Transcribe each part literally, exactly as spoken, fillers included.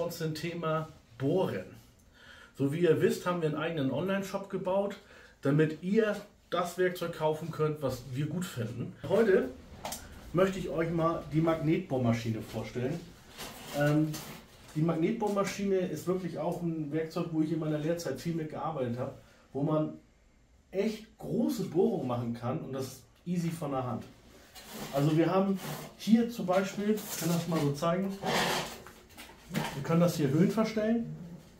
uns dem Thema Bohren. So wie ihr wisst, haben wir einen eigenen Online-Shop gebaut, damit ihr das Werkzeug kaufen könnt, was wir gut finden. Heute möchte ich euch mal die Magnetbohrmaschine vorstellen. Ähm, die Magnetbohrmaschine ist wirklich auch ein Werkzeug, wo ich in meiner Lehrzeit viel mit gearbeitet habe, wo man echt große Bohrungen machen kann und das ist easy von der Hand. Also wir haben hier zum Beispiel, ich kann das mal so zeigen, wir können das hier Höhen verstellen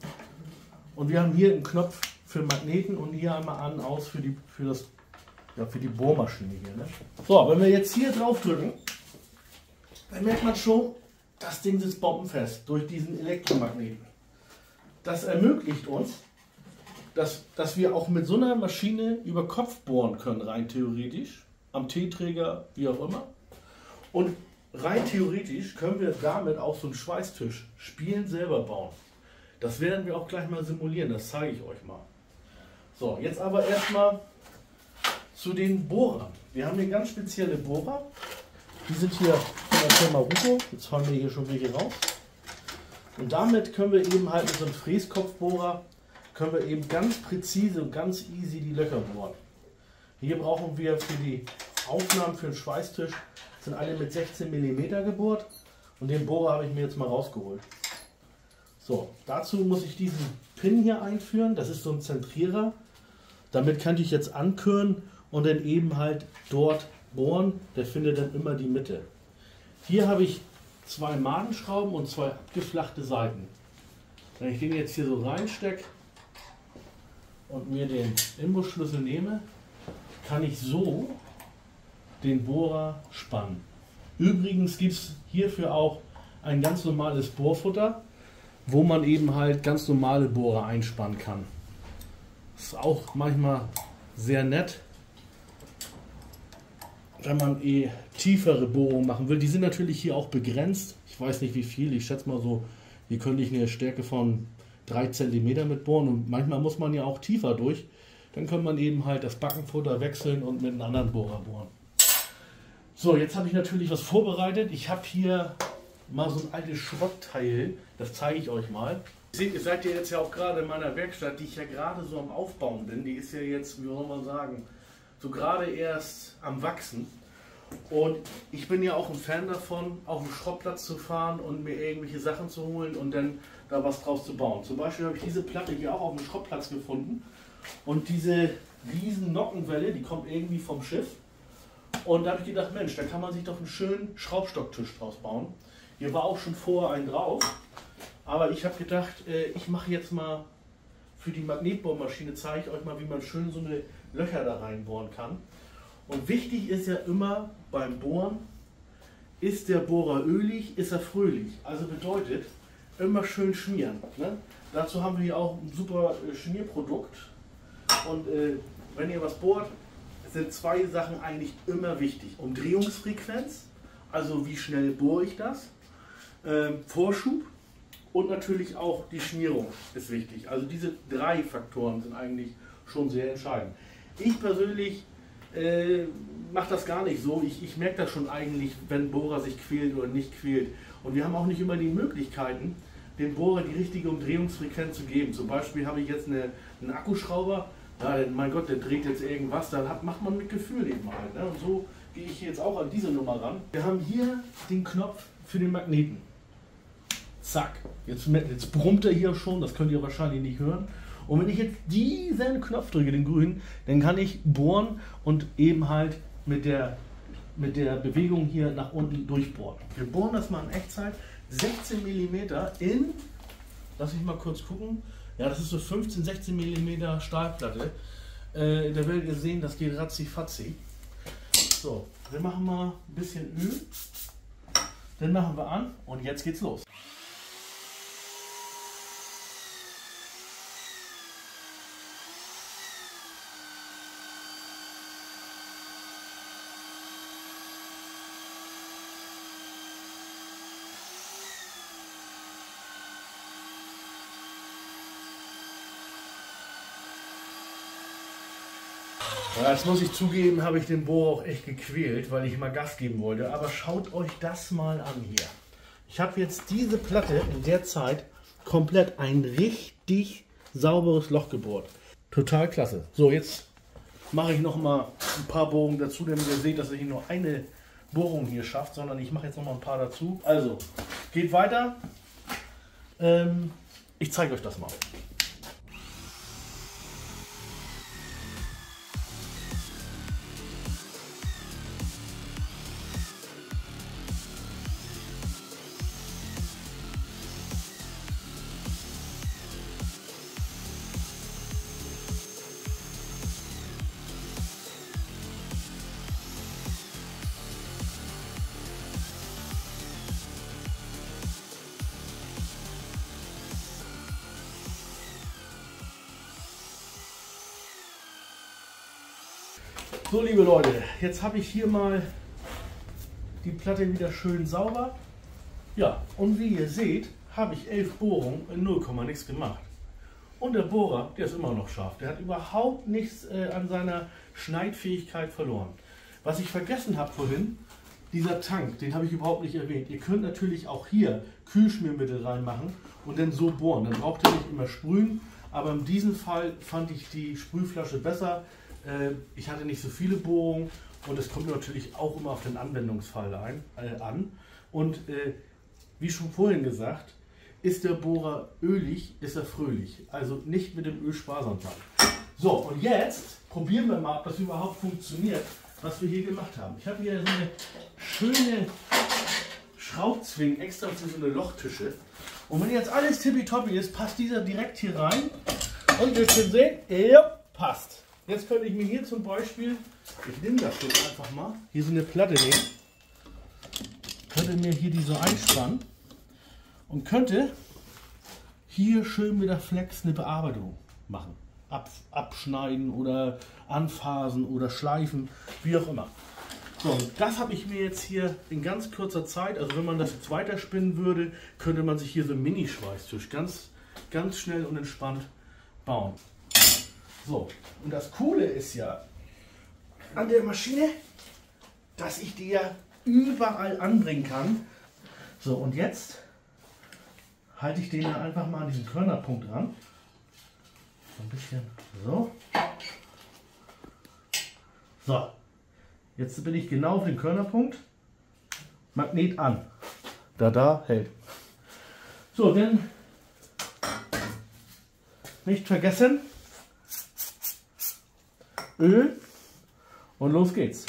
und wir haben hier einen Knopf für Magneten und hier einmal an, aus für die, für das, ja, für die Bohrmaschine hier. Ne? So, wenn wir jetzt hier drauf drücken, dann merkt man schon, das Ding sitzt bombenfest durch diesen Elektromagneten. Das ermöglicht uns, dass, dass wir auch mit so einer Maschine über Kopf bohren können, rein theoretisch, am T-Träger, wie auch immer. Und rein theoretisch können wir damit auch so einen Schweißtisch spielen, selber bauen. Das werden wir auch gleich mal simulieren, das zeige ich euch mal. So, jetzt aber erstmal zu den Bohrern. Wir haben hier ganz spezielle Bohrer. Die sind hier von der Firma Ruco. Jetzt haben wir hier schon welche raus. Und damit können wir eben halt mit so einem Fräskopfbohrer können wir eben ganz präzise und ganz easy die Löcher bohren. Hier brauchen wir für die Aufnahmen für den Schweißtisch, sind alle mit sechzehn Millimeter gebohrt und den Bohrer habe ich mir jetzt mal rausgeholt. So, dazu muss ich diesen Pin hier einführen, das ist so ein Zentrierer. Damit kann ich jetzt ankürnen und dann eben halt dort bohren, der findet dann immer die Mitte. Hier habe ich zwei Madenschrauben und zwei abgeflachte Seiten. Wenn ich den jetzt hier so reinstecke und mir den Imbusschlüssel nehme, kann ich so den Bohrer spannen. Übrigens gibt es hierfür auch ein ganz normales Bohrfutter, wo man eben halt ganz normale Bohrer einspannen kann. Das ist auch manchmal sehr nett, wenn man eh tiefere Bohrungen machen will. Die sind natürlich hier auch begrenzt. Ich weiß nicht wie viel, ich schätze mal so, hier könnte ich eine Stärke von drei Zentimeter mit bohren und manchmal muss man ja auch tiefer durch. Dann kann man eben halt das Backenfutter wechseln und mit einem anderen Bohrer bohren. So, jetzt habe ich natürlich was vorbereitet. Ich habe hier mal so ein altes Schrottteil, das zeige ich euch mal. Ihr seid ja jetzt ja auch gerade in meiner Werkstatt, die ich ja gerade so am Aufbauen bin. Die ist ja jetzt, wie soll man sagen, so gerade erst am Wachsen. Und ich bin ja auch ein Fan davon, auf den Schrottplatz zu fahren und mir irgendwelche Sachen zu holen und dann da was draus zu bauen. Zum Beispiel habe ich diese Platte hier auch auf dem Schrottplatz gefunden. Und diese riesen Nockenwelle, die kommt irgendwie vom Schiff. Und da habe ich gedacht, Mensch, da kann man sich doch einen schönen Schraubstocktisch draus bauen. Hier war auch schon vorher ein drauf. Aber ich habe gedacht, ich mache jetzt mal für die Magnetbohrmaschine, zeige ich euch mal, wie man schön so eine Löcher da reinbohren kann. Und wichtig ist ja immer beim Bohren, ist der Bohrer ölig, ist er fröhlich. Also bedeutet, immer schön schmieren. Ne? Dazu haben wir hier auch ein super Schmierprodukt. Und äh, wenn ihr was bohrt, sind zwei Sachen eigentlich immer wichtig. Umdrehungsfrequenz, also wie schnell bohre ich das, äh, Vorschub und natürlich auch die Schmierung ist wichtig. Also diese drei Faktoren sind eigentlich schon sehr entscheidend. Ich persönlich äh, mache das gar nicht so. Ich, ich merke das schon eigentlich, wenn ein Bohrer sich quält oder nicht quält. Und wir haben auch nicht immer die Möglichkeiten, dem Bohrer die richtige Umdrehungsfrequenz zu geben. Zum Beispiel habe ich jetzt eine, einen Akkuschrauber. Ja, mein Gott, der dreht jetzt irgendwas, dann hat, macht man mit Gefühl eben halt. Ne? Und so gehe ich jetzt auch an diese Nummer ran. Wir haben hier den Knopf für den Magneten. Zack, jetzt, jetzt brummt er hier schon, das könnt ihr wahrscheinlich nicht hören. Und wenn ich jetzt diesen Knopf drücke, den grünen, dann kann ich bohren und eben halt mit der, mit der Bewegung hier nach unten durchbohren. Wir bohren das mal in Echtzeit, sechzehn Millimeter in, lass ich mal kurz gucken, ja, das ist so fünfzehn, sechzehn Millimeter Stahlplatte. Äh, da werdet ihr sehen, das geht ratzi-fatzi. So, wir machen mal ein bisschen Öl. Dann machen wir an und jetzt geht's los. Ja, das muss ich zugeben, habe ich den Bohrer auch echt gequält, weil ich mal Gas geben wollte. Aber schaut euch das mal an hier. Ich habe jetzt diese Platte in der Zeit komplett ein richtig sauberes Loch gebohrt. Total klasse. So, jetzt mache ich noch mal ein paar Bohrungen dazu, damit ihr seht, dass ich nur eine Bohrung hier schafft, sondern ich mache jetzt noch mal ein paar dazu. Also, geht weiter. Ähm, ich zeige euch das mal. So, liebe Leute, jetzt habe ich hier mal die Platte wieder schön sauber. Ja, und wie ihr seht, habe ich elf Bohrungen in null, nichts gemacht. Und der Bohrer, der ist immer noch scharf. Der hat überhaupt nichts äh, an seiner Schneidfähigkeit verloren. Was ich vergessen habe vorhin, dieser Tank, den habe ich überhaupt nicht erwähnt. Ihr könnt natürlich auch hier Kühlschmiermittel reinmachen und dann so bohren. Dann braucht ihr nicht immer sprühen, aber in diesem Fall fand ich die Sprühflasche besser. Ich hatte nicht so viele Bohrungen und es kommt natürlich auch immer auf den Anwendungsfall ein, äh, an. Und äh, wie schon vorhin gesagt, ist der Bohrer ölig, ist er fröhlich. Also nicht mit dem Öl sparsam sein. So, und jetzt probieren wir mal, ob das überhaupt funktioniert, was wir hier gemacht haben. Ich habe hier so eine schöne Schraubzwingen extra für so eine Lochtische. Und wenn jetzt alles tippitoppi ist, passt dieser direkt hier rein. Und ihr könnt sehen, ja, passt. Jetzt könnte ich mir hier zum Beispiel, ich nehme das jetzt einfach mal, hier so eine Platte nehmen, könnte mir hier die so einspannen und könnte hier schön mit der Flex eine Bearbeitung machen. Ab, abschneiden oder anfasen oder schleifen, wie auch immer. So, und das habe ich mir jetzt hier in ganz kurzer Zeit, also wenn man das jetzt weiterspinnen würde, könnte man sich hier so einen Mini-Schweißtisch ganz, ganz schnell und entspannt bauen. So, und das Coole ist ja an der Maschine, dass ich die ja überall anbringen kann. So, und jetzt halte ich den dann einfach mal an diesen Körnerpunkt ran. So ein bisschen so. So, jetzt bin ich genau auf den Körnerpunkt. Magnet an. Da, da, hält. So, dann nicht vergessen, Öl und los geht's.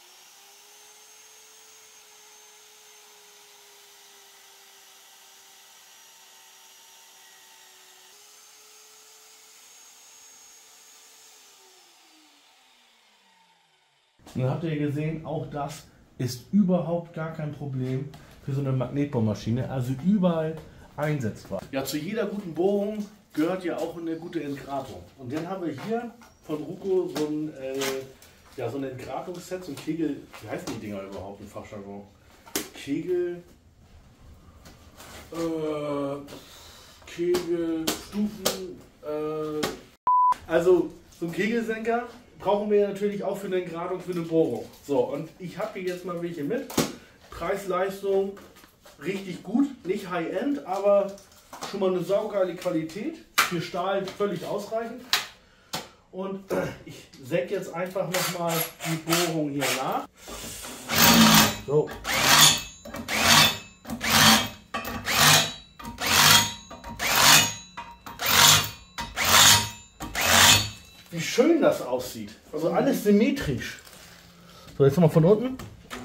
Und habt ihr gesehen, auch das ist überhaupt gar kein Problem für so eine Magnetbohrmaschine, also überall einsetzbar. Ja, zu jeder guten Bohrung gehört ja auch eine gute Entgratung. Und dann haben wir hier von Ruco so ein, äh, ja, so ein Entgratungsset, so ein Kegel, wie heißen die Dinger überhaupt im Fachjargon? Kegel, äh, Kegel, Stufen, äh, also so ein Kegelsenker brauchen wir natürlich auch für eine Entgratung, für eine Bohrung. So, und ich habe hier jetzt mal welche mit. Preis-Leistung richtig gut, nicht High-End, aber schon mal eine saugeile Qualität. Für Stahl völlig ausreichend. Und ich säge jetzt einfach nochmal die Bohrung hier nach. So. Wie schön das aussieht. Also alles symmetrisch. So, jetzt nochmal von unten.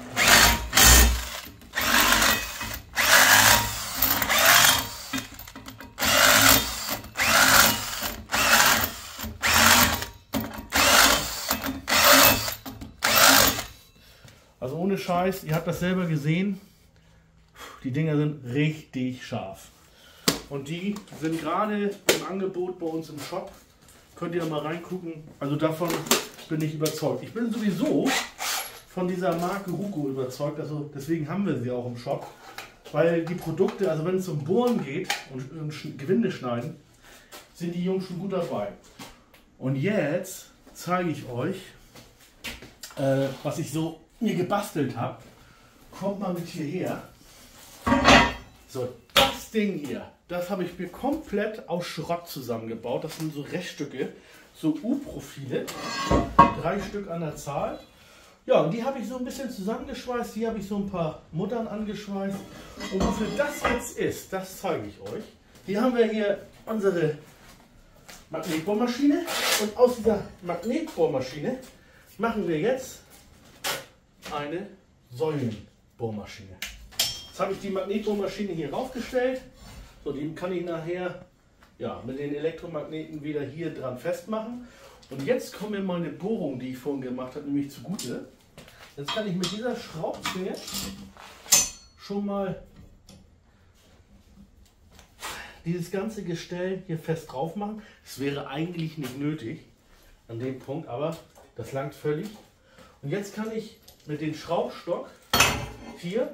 Also ohne Scheiß, ihr habt das selber gesehen, die Dinger sind richtig scharf. Und die sind gerade im Angebot bei uns im Shop. Könnt ihr mal reingucken. Also davon bin ich überzeugt. Ich bin sowieso von dieser Marke Ruco überzeugt, also deswegen haben wir sie auch im Shop. Weil die Produkte, also wenn es um Bohren geht und, und Gewinde schneiden, sind die Jungs schon gut dabei. Und jetzt zeige ich euch, äh, was ich so mir gebastelt habe. Kommt mal mit hierher. So, das das Ding hier, das habe ich mir komplett aus Schrott zusammengebaut. Das sind so Reststücke, so U-Profile, drei Stück an der Zahl. Ja, und die habe ich so ein bisschen zusammengeschweißt. Hier habe ich so ein paar Muttern angeschweißt. Und wofür das jetzt ist, das zeige ich euch. Hier haben wir hier unsere Magnetbohrmaschine. Und aus dieser Magnetbohrmaschine machen wir jetzt eine Säulenbohrmaschine. Jetzt habe ich die Magnetbohrmaschine hier raufgestellt. So, die kann ich nachher ja, mit den Elektromagneten wieder hier dran festmachen. Und jetzt kommt mir meine Bohrung, die ich vorhin gemacht habe, nämlich zugute. Jetzt kann ich mit dieser Schraubzwinge schon mal dieses ganze Gestell hier fest drauf machen. Es wäre eigentlich nicht nötig an dem Punkt, aber das langt völlig. Und jetzt kann ich mit dem Schraubstock hier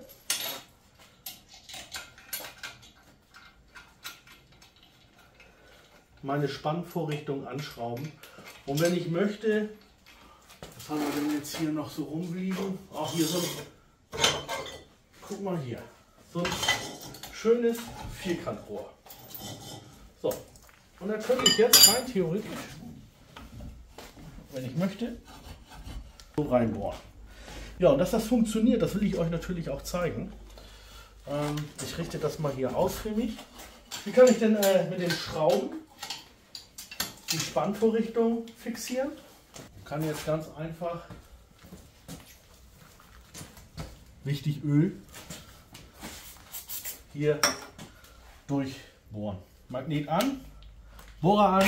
meine Spannvorrichtung anschrauben. Und wenn ich möchte, was haben wir denn jetzt hier noch so rumliegen? Auch hier so ein, guck mal hier, so ein schönes Vierkantrohr. So, und dann könnte ich jetzt rein theoretisch, wenn ich möchte, so reinbohren. Ja, und dass das funktioniert, das will ich euch natürlich auch zeigen. Ähm, ich richte das mal hier aus für mich. Wie kann ich denn äh, mit den Schrauben die Spannvorrichtung fixieren? Ich kann jetzt ganz einfach, wichtig Öl, hier durchbohren. Magnet an, Bohrer an.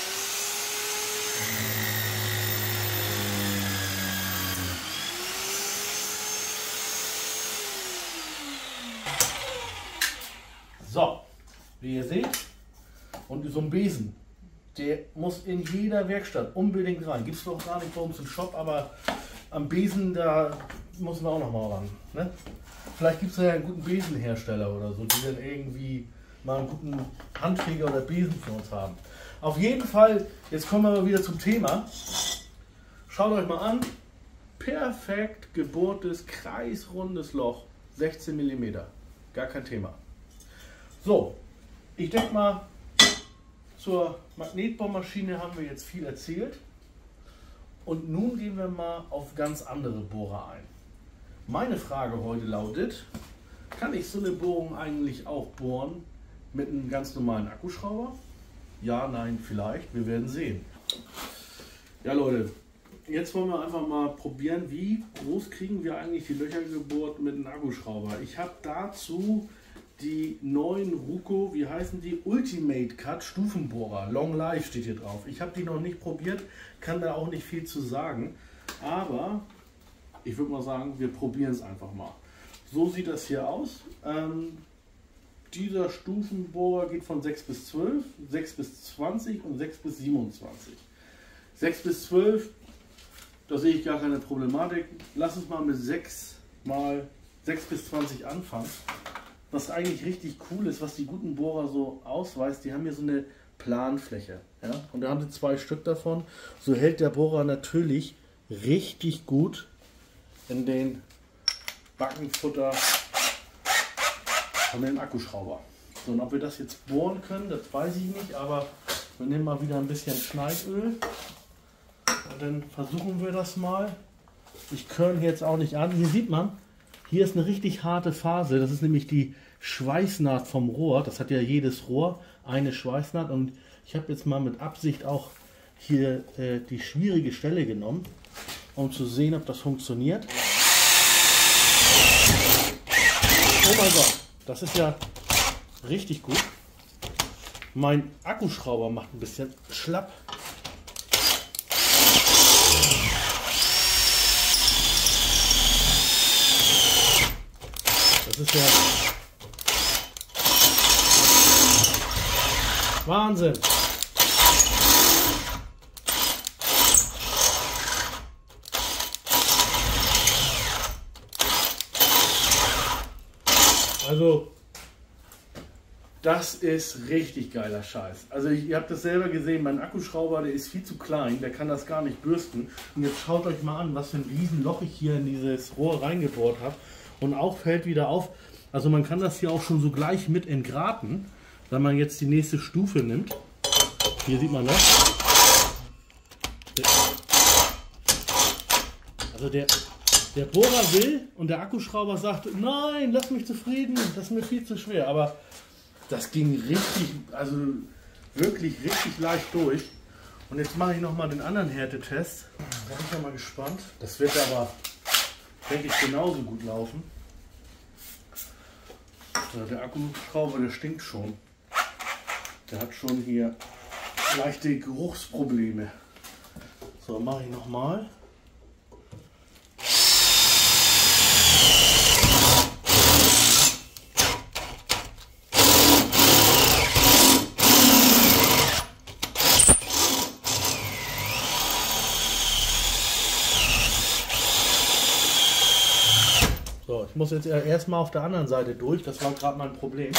So, wie ihr seht, und so ein Besen, der muss in jeder Werkstatt unbedingt rein. Gibt es noch gar nicht bei uns im Shop, aber am Besen, da müssen wir auch noch mal ran. Ne? Vielleicht gibt es ja einen guten Besenhersteller oder so, die dann irgendwie mal einen guten Handfeger oder Besen für uns haben. Auf jeden Fall, jetzt kommen wir mal wieder zum Thema. Schaut euch mal an. Perfekt gebohrtes, kreisrundes Loch. sechzehn Millimeter. Gar kein Thema. So, ich denke mal, zur Magnetbohrmaschine haben wir jetzt viel erzählt. Und nun gehen wir mal auf ganz andere Bohrer ein. Meine Frage heute lautet, kann ich so eine Bohrung eigentlich auch bohren mit einem ganz normalen Akkuschrauber? Ja, nein, vielleicht. Wir werden sehen. Ja Leute, jetzt wollen wir einfach mal probieren, wie groß kriegen wir eigentlich die Löcher gebohrt mit einem Akkuschrauber. Ich habe dazu die neuen Ruco, wie heißen die? Ultimate Cut Stufenbohrer. Long Life steht hier drauf. Ich habe die noch nicht probiert, kann da auch nicht viel zu sagen. Aber ich würde mal sagen, wir probieren es einfach mal. So sieht das hier aus. Ähm, dieser Stufenbohrer geht von sechs bis zwölf, sechs bis zwanzig und sechs bis siebenundzwanzig. sechs bis zwölf, da sehe ich gar keine Problematik. Lass uns mal mit sechs mal sechs bis zwanzig anfangen. Was eigentlich richtig cool ist, was die guten Bohrer so ausweist, die haben hier so eine Planfläche. Ja? Und da haben sie zwei Stück davon. So hält der Bohrer natürlich richtig gut in den Backenfutter von dem Akkuschrauber. So, und ob wir das jetzt bohren können, das weiß ich nicht, aber wir nehmen mal wieder ein bisschen Schneidöl und dann versuchen wir das mal. Ich körn jetzt auch nicht an. Hier sieht man, hier ist eine richtig harte Phase. Das ist nämlich die Schweißnaht vom Rohr. Das hat ja jedes Rohr eine Schweißnaht und ich habe jetzt mal mit Absicht auch hier äh, die schwierige Stelle genommen, um zu sehen, ob das funktioniert. Oh mein Gott, das ist ja richtig gut. Mein Akkuschrauber macht ein bisschen schlapp. Das ist ja Wahnsinn. Also, das ist richtig geiler Scheiß. Also, ich, ihr habt das selber gesehen, mein Akkuschrauber, der ist viel zu klein, der kann das gar nicht bürsten. Und jetzt schaut euch mal an, was für ein Riesenloch ich hier in dieses Rohr reingebohrt habe. Und auch fällt wieder auf, Also man kann das hier auch schon so gleich mit entgraten, wenn man jetzt die nächste Stufe nimmt. Hier sieht man das. Also der, der Bohrer will und der Akkuschrauber sagt, nein, lass mich zufrieden, das ist mir viel zu schwer. Aber das ging richtig, also wirklich richtig leicht durch. Und jetzt mache ich nochmal den anderen Härtetest. Da bin ich ja mal gespannt. Das wird aber, denke ich, genauso gut laufen. Ja, der Akkuschrauber, der stinkt schon. Der hat schon hier leichte Geruchsprobleme. So, mache ich nochmal. So, ich muss jetzt erstmal auf der anderen Seite durch, das war gerade mein Problem.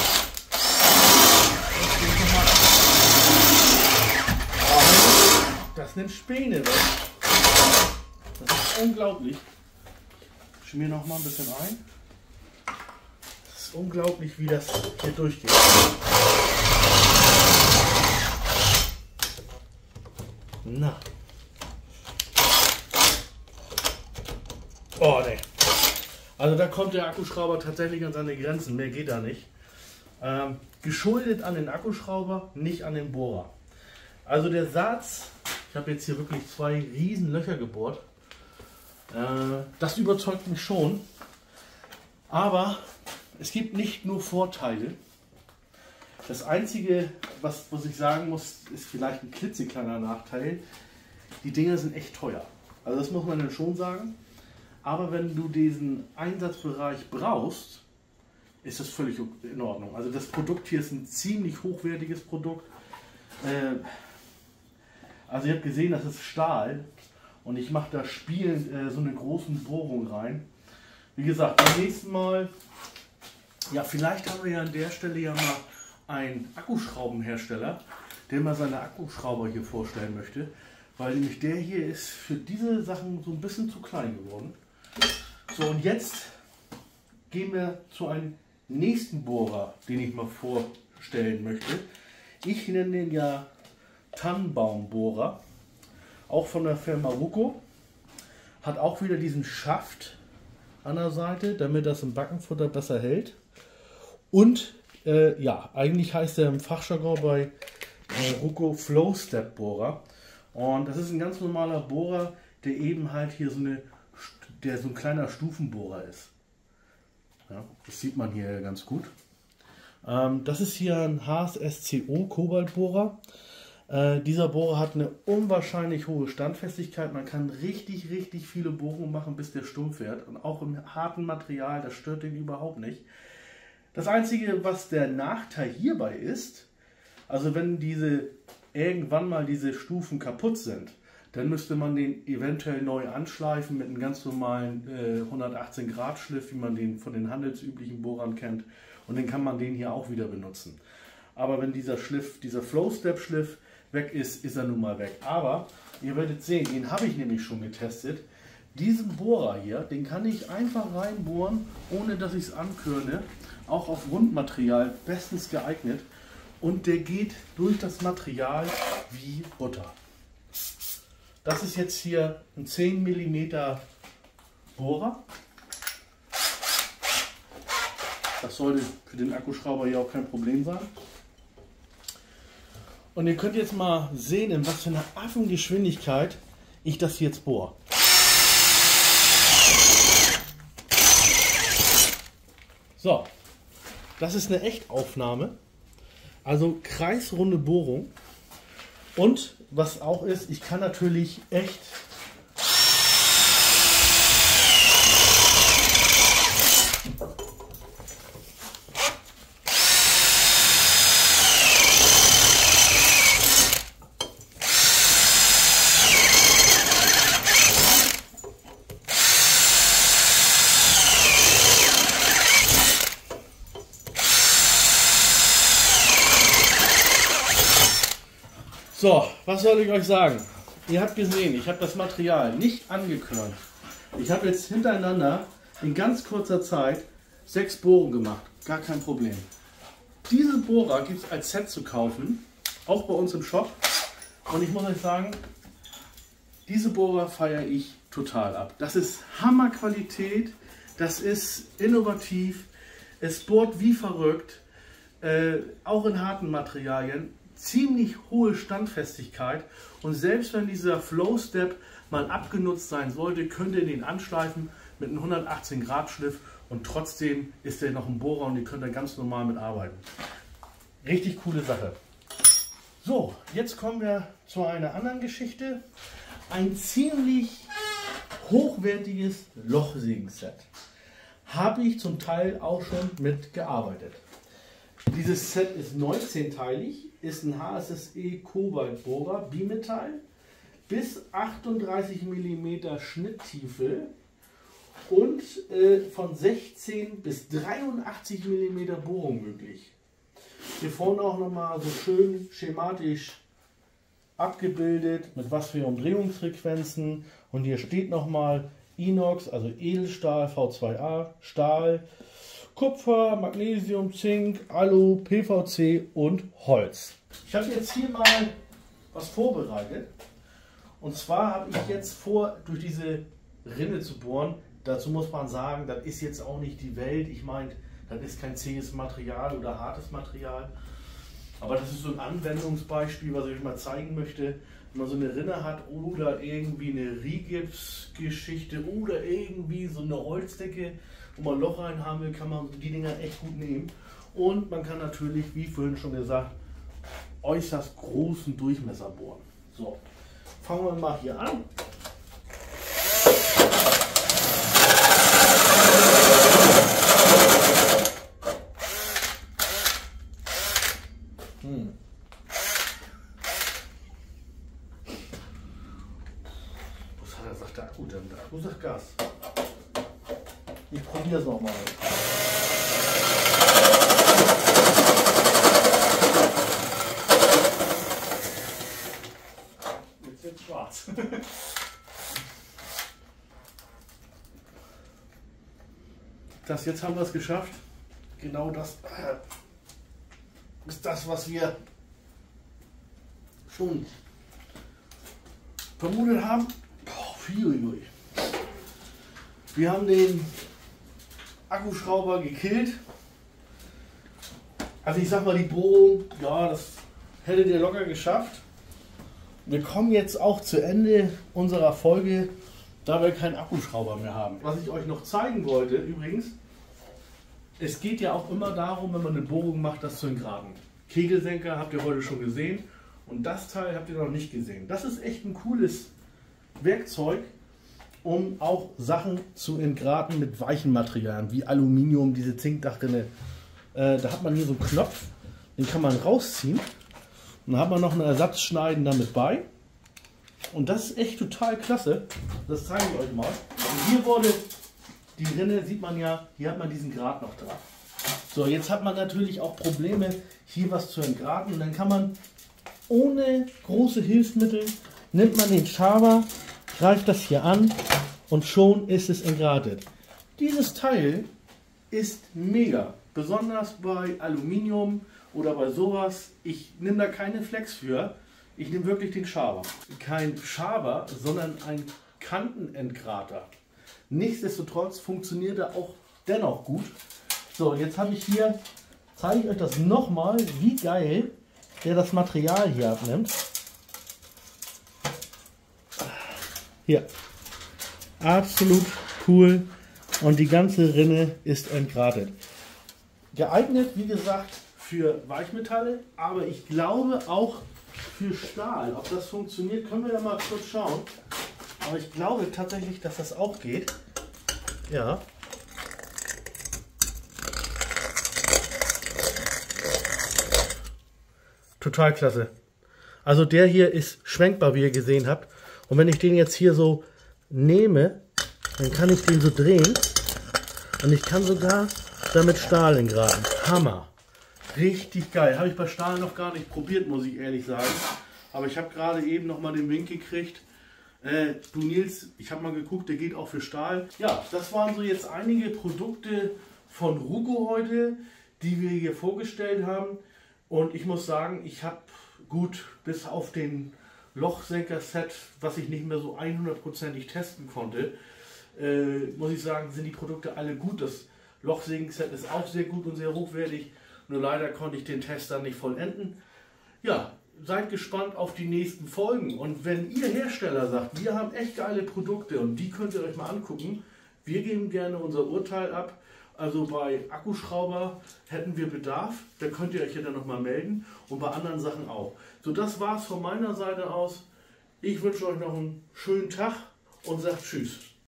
Das nimmt Späne weg. Das ist unglaublich. Ich schmier noch mal ein bisschen ein. Das ist unglaublich, wie das hier durchgeht. Na. Oh ne. Also da kommt der Akkuschrauber tatsächlich an seine Grenzen, mehr geht da nicht. Ähm, geschuldet an den Akkuschrauber, nicht an den Bohrer. Also der Satz, ich habe jetzt hier wirklich zwei riesen Löcher gebohrt, äh, das überzeugt mich schon. Aber es gibt nicht nur Vorteile. Das Einzige, was, was ich sagen muss, ist vielleicht ein klitzekleiner Nachteil. Die Dinger sind echt teuer. Also das muss man dann schon sagen. Aber wenn du diesen Einsatzbereich brauchst, ist das völlig in Ordnung. Also das Produkt hier ist ein ziemlich hochwertiges Produkt. Äh, also ihr habt gesehen, das ist Stahl. Und ich mache da spielend äh, so eine große Bohrung rein. Wie gesagt, beim nächsten Mal, ja vielleicht haben wir ja an der Stelle ja mal einen Akkuschraubenhersteller, der mal seine Akkuschrauber hier vorstellen möchte. Weil nämlich der hier ist für diese Sachen so ein bisschen zu klein geworden. So, und jetzt gehen wir zu einem nächsten Bohrer, den ich mal vorstellen möchte. Ich nenne den ja Tannenbaumbohrer, auch von der Firma Ruco. Hat auch wieder diesen Schaft an der Seite, damit das im Backenfutter besser hält. Und äh, ja, eigentlich heißt er im Fachjargon bei äh, Ruco Flow Step Bohrer. Und das ist ein ganz normaler Bohrer, der eben halt hier so eine, der so ein kleiner Stufenbohrer ist. Ja, das sieht man hier ganz gut. Ähm, das ist hier ein H S S C O Kobaltbohrer. Äh, dieser Bohrer hat eine unwahrscheinlich hohe Standfestigkeit. Man kann richtig, richtig viele Bohrungen machen, bis der stumpf wird. Und auch im harten Material, das stört den überhaupt nicht. Das Einzige, was der Nachteil hierbei ist, also wenn diese irgendwann mal diese Stufen kaputt sind, dann müsste man den eventuell neu anschleifen mit einem ganz normalen äh, hundertachtzehn Grad Schliff, wie man den von den handelsüblichen Bohrern kennt. Und dann kann man den hier auch wieder benutzen. Aber wenn dieser Schliff, dieser Flow-Step-Schliff weg ist, ist er nun mal weg. Aber ihr werdet sehen, den habe ich nämlich schon getestet. Diesen Bohrer hier, den kann ich einfach reinbohren, ohne dass ich es ankörne. Auch auf Rundmaterial bestens geeignet. Und der geht durch das Material wie Butter. Das ist jetzt hier ein zehn Millimeter Bohrer. Das sollte für den Akkuschrauber hier auch kein Problem sein. Und ihr könnt jetzt mal sehen, in was für einer Affengeschwindigkeit ich das jetzt bohre. So, das ist eine Echtaufnahme. Also kreisrunde Bohrung. Und was auch ist, ich kann natürlich echt So, was soll ich euch sagen? Ihr habt gesehen, ich habe das Material nicht angekörnt. Ich habe jetzt hintereinander in ganz kurzer Zeit sechs Bohrungen gemacht, gar kein Problem. Diese Bohrer gibt es als Set zu kaufen, auch bei uns im Shop. Und ich muss euch sagen, diese Bohrer feiere ich total ab. Das ist Hammerqualität, das ist innovativ, es bohrt wie verrückt, äh, auch in harten Materialien, ziemlich hohe Standfestigkeit. Und selbst wenn dieser Flow Step mal abgenutzt sein sollte, könnt ihr den anschleifen mit einem hundertachtzehn Grad Schliff und trotzdem ist der noch ein Bohrer und ihr könnt da ganz normal mit arbeiten. Richtig coole Sache. So, jetzt kommen wir zu einer anderen Geschichte. Ein ziemlich hochwertiges Lochsägen-Set. Habe ich zum Teil auch schon mitgearbeitet. Dieses Set ist neunzehnteilig, ist ein H S S E Kobaltbohrer, Bimetall, bis achtunddreißig Millimeter Schnitttiefe und äh, von sechzehn bis dreiundachtzig Millimeter Bohrung möglich. Hier vorne auch nochmal so schön schematisch abgebildet, mit was für Umdrehungsfrequenzen. Und hier steht nochmal Inox, also Edelstahl, V zwei A, Stahl, Kupfer, Magnesium, Zink, Alu, P V C und Holz. Ich habe jetzt hier mal was vorbereitet. Und zwar habe ich jetzt vor, durch diese Rinne zu bohren. Dazu muss man sagen, das ist jetzt auch nicht die Welt. Ich meine, das ist kein zähes Material oder hartes Material. Aber das ist so ein Anwendungsbeispiel, was ich euch mal zeigen möchte. Wenn man so eine Rinne hat oder irgendwie eine Rigipsgeschichte oder irgendwie so eine Holzdecke, wo man ein Loch rein haben will, kann man die Dinger echt gut nehmen. Und man kann natürlich, wie vorhin schon gesagt, äußerst großen Durchmesser bohren. So, fangen wir mal hier an. Hm. Was hat er, sagt der Akku denn? Der Akku sagt Gas. Ich probiere es nochmal. Jetzt wird es schwarz. Das, jetzt haben wir es geschafft. Genau das ist das, was wir schon vermutet haben. Oh, wir haben den Akkuschrauber gekillt. Also ich sag mal, die Bohrung, ja, das hättet ihr locker geschafft. Wir kommen jetzt auch zu Ende unserer Folge, da wir keinen Akkuschrauber mehr haben. Was ich euch noch zeigen wollte, übrigens, es geht ja auch immer darum, wenn man eine Bohrung macht, das zu entgraten. Kegelsenker habt ihr heute schon gesehen und das Teil habt ihr noch nicht gesehen. Das ist echt ein cooles Werkzeug, um auch Sachen zu entgraten mit weichen Materialien, wie Aluminium, diese Zinkdachrinne. Äh, da hat man hier so einen Knopf, den kann man rausziehen. Und dann hat man noch ein Ersatzschneiden damit bei. Und das ist echt total klasse. Das zeige ich euch mal. Und hier wurde die Rinne, sieht man ja, hier hat man diesen Grat noch dran. So, jetzt hat man natürlich auch Probleme, hier was zu entgraten. Und dann kann man ohne große Hilfsmittel, nimmt man den Schaber, greift das hier an und schon ist es entgratet. Dieses Teil ist mega, besonders bei Aluminium oder bei sowas. Ich nehme da keine Flex für, ich nehme wirklich den Schaber. Kein Schaber, sondern ein Kantenentgrater. Nichtsdestotrotz funktioniert er auch dennoch gut. So, jetzt habe ich hier, zeige ich euch das nochmal, wie geil der das Material hier abnimmt. Hier, absolut cool und die ganze Rinne ist entgratet. Geeignet, wie gesagt, für Weichmetalle, aber ich glaube auch für Stahl. Ob das funktioniert, können wir ja mal kurz schauen. Aber ich glaube tatsächlich, dass das auch geht. Ja. Total klasse. Also der hier ist schwenkbar, wie ihr gesehen habt. Und wenn ich den jetzt hier so nehme, dann kann ich den so drehen. Und ich kann sogar damit Stahl entgraten. Hammer. Richtig geil. Habe ich bei Stahl noch gar nicht probiert, muss ich ehrlich sagen. Aber ich habe gerade eben noch mal den Wink gekriegt. Äh, du Nils, ich habe mal geguckt, der geht auch für Stahl. Ja, das waren so jetzt einige Produkte von Rugo heute, die wir hier vorgestellt haben. Und ich muss sagen, ich habe gut bis auf den Lochsenker-Set, was ich nicht mehr so hundertprozentig testen konnte, äh, muss ich sagen, sind die Produkte alle gut. Das Lochsenken-Set ist auch sehr gut und sehr hochwertig. Nur leider konnte ich den Test dann nicht vollenden. Ja, seid gespannt auf die nächsten Folgen. Und wenn ihr Hersteller sagt, wir haben echt geile Produkte und die könnt ihr euch mal angucken, wir geben gerne unser Urteil ab. Also bei Akkuschrauber hätten wir Bedarf, da könnt ihr euch ja dann nochmal melden und bei anderen Sachen auch. So, das war's von meiner Seite aus. Ich wünsche euch noch einen schönen Tag und sagt Tschüss.